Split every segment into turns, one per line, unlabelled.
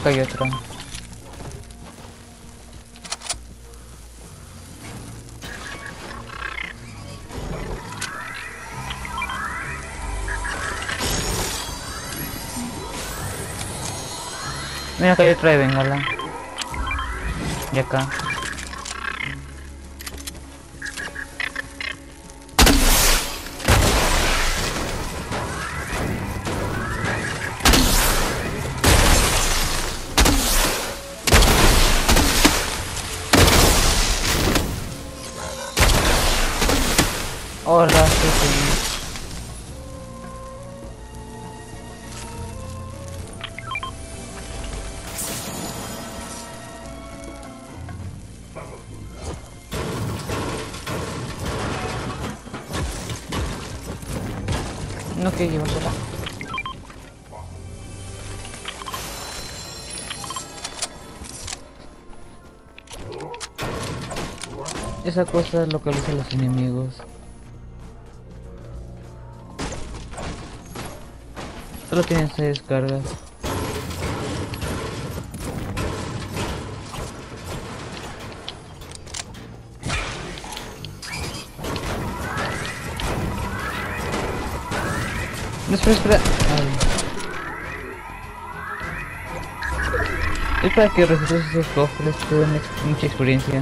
acá hay otro. Mira, acá hay otra de bengala. Y acá. Hola, sí. No quiero llevársela. Esa cosa localiza a los enemigos. Solo tienen 6 descargas. No, espera. Ay. Es para que regitres esos cofres, te dan mucha experiencia.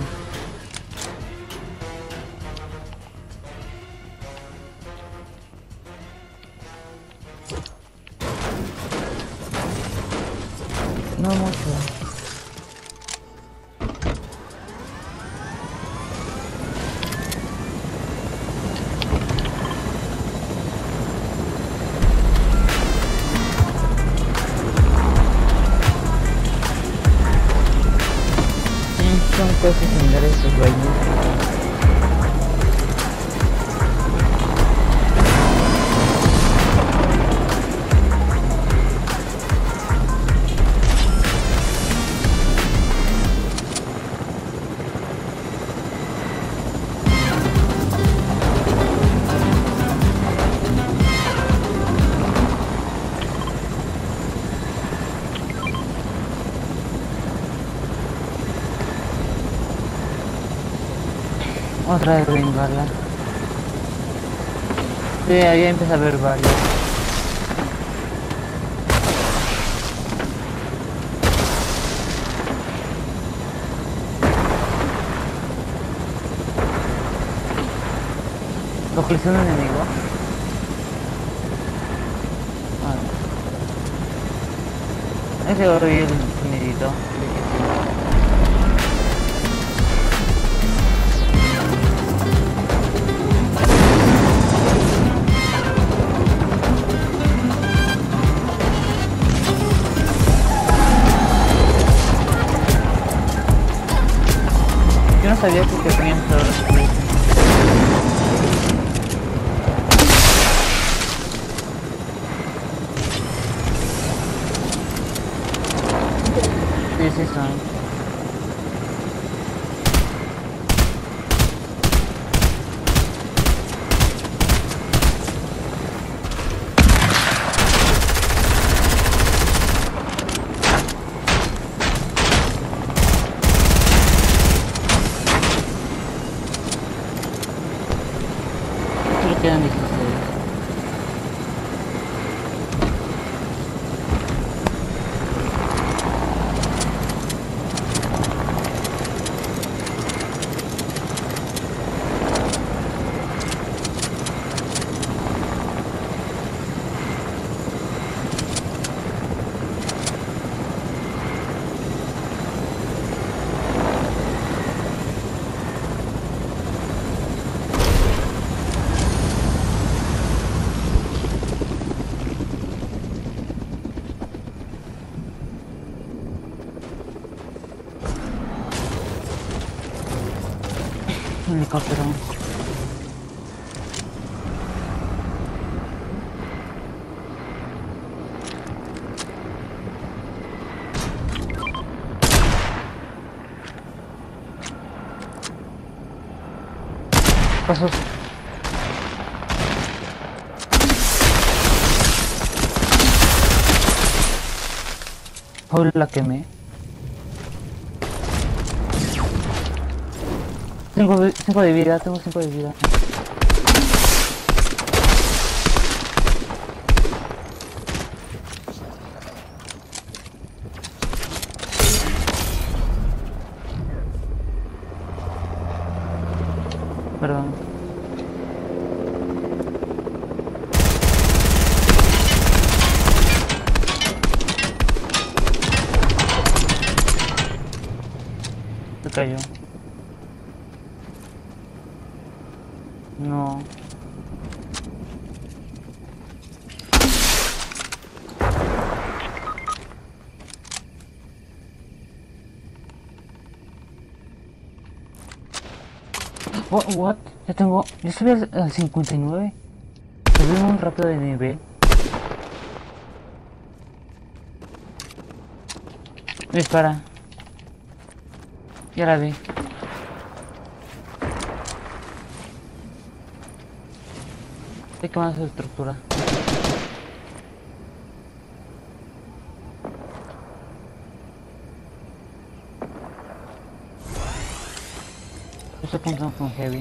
No mucho. Son cosas similares a estos vainos. Otra vez bengala. Sí, ahí empieza a ver varios. ¿Localizó un enemigo? Ese horrible sonidito. Yo no sabía que te ponían todos los clics. Sí, son. Solo quedan 16. Un helicóptero. Pasos. Hoy la quemé. 5 de vida, tengo 5 de vida. Perdón. Se cayó. No. What? Ya subí al 59. Subí muy rápido de nivel. Dispara. Ya la vi. Estoy quemando su estructura. Estoy apuntando con heavy.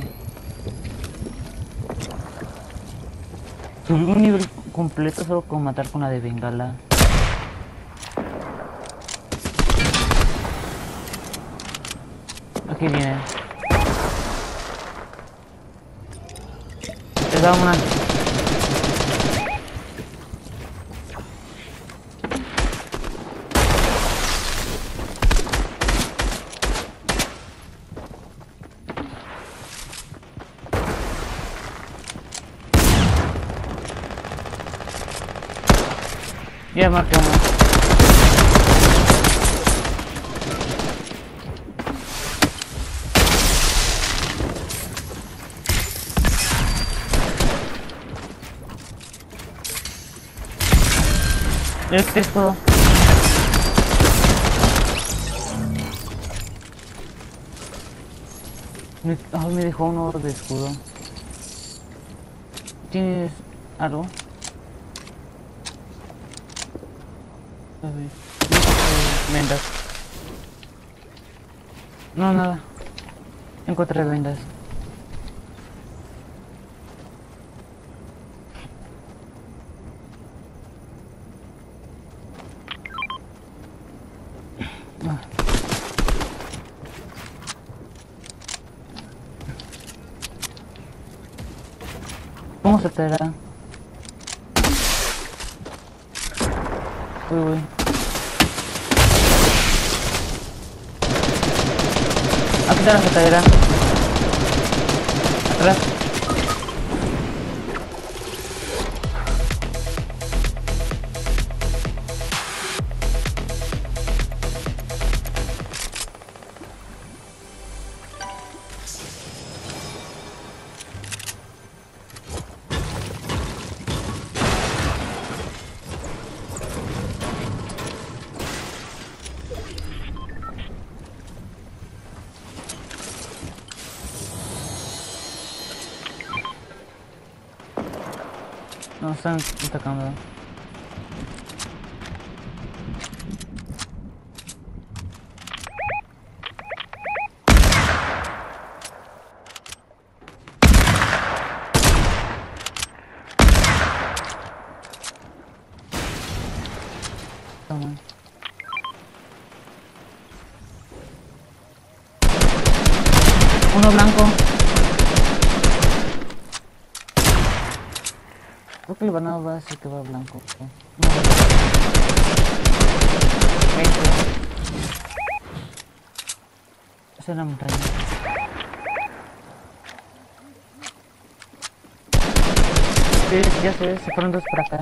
Subí un nivel completo solo con matar con la de bengala. Aquí viene. Te da una. Ya marqué uno. Este escudo. Me dejó uno de escudo. ¿Tienes algo? A ver. Vendas. No, nada. Encontré vendas. ¿Cómo se te da? Uy. Aquí está la jetadera. Atrás. No, están atacando. Toma. Uno blanco. Creo que el banano va a decir que va blanco. No, 20. Esa es la montaña. Sí, ya sé, se fueron dos para acá.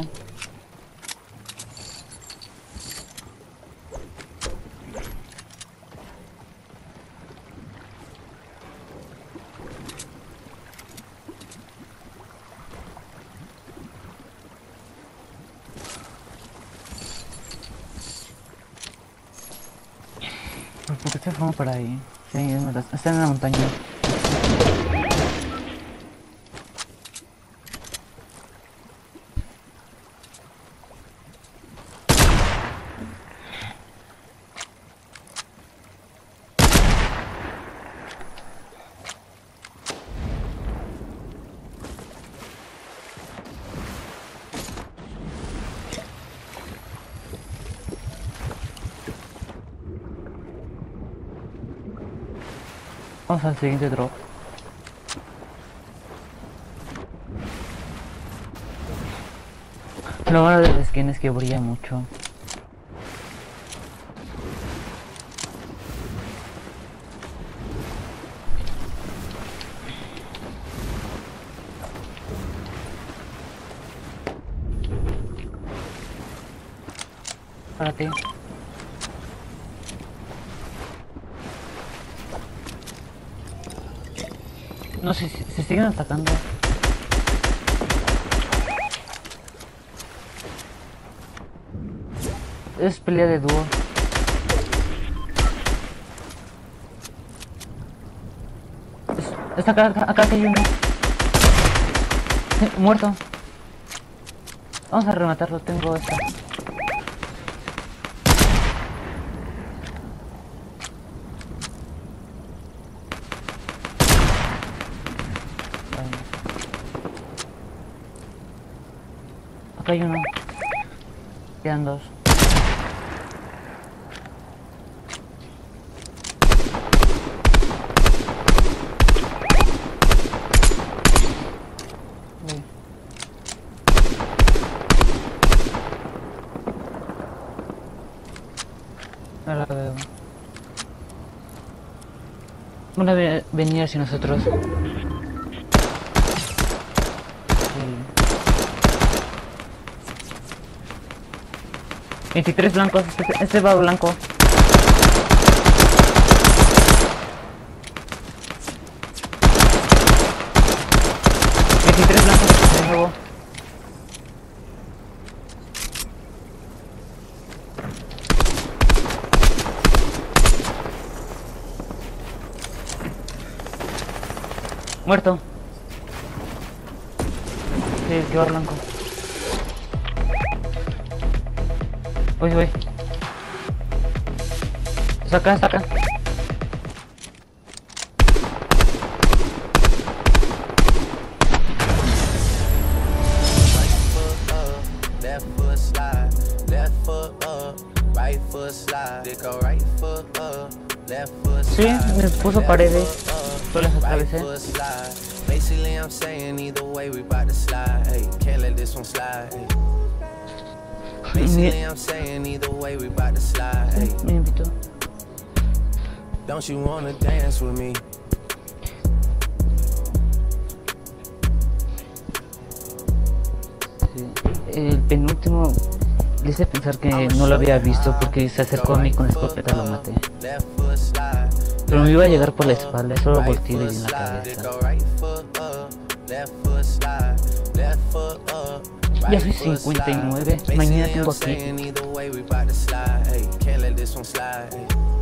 ¿Por qué se fueron para ahí? Sí, es verdad, están en la montaña. Vamos al siguiente drop. Lo malo del skin es que brilla mucho. Párate. No sé si se siguen atacando. Es pelea de dúo. Está acá que hay uno. Muerto. Vamos a rematarlo, tengo esta. Acá hay uno. Quedan dos. No la veo. Van a venir hacia nosotros. Sí. 23 blancos, este va blanco. De nuevo. Muerto. Sí, el que va blanco. Voy. Saca. Sí, me puso paredes. Yo las atravesé.
Basically, I'm saying either way we bout to slide. Hey, can't let this one slide. Hey. Basically, I'm saying either way we bout to slide. Hey.
Me invitó.
Don't you wanna dance with me?
Sí. El penúltimo le hice pensar que no lo había visto porque se acercó a mí con la escopeta, lo maté. Pero me iba a llegar por la espalda, solo volteé y le di en la cabeza. Ya soy 59, mañana tengo aquí.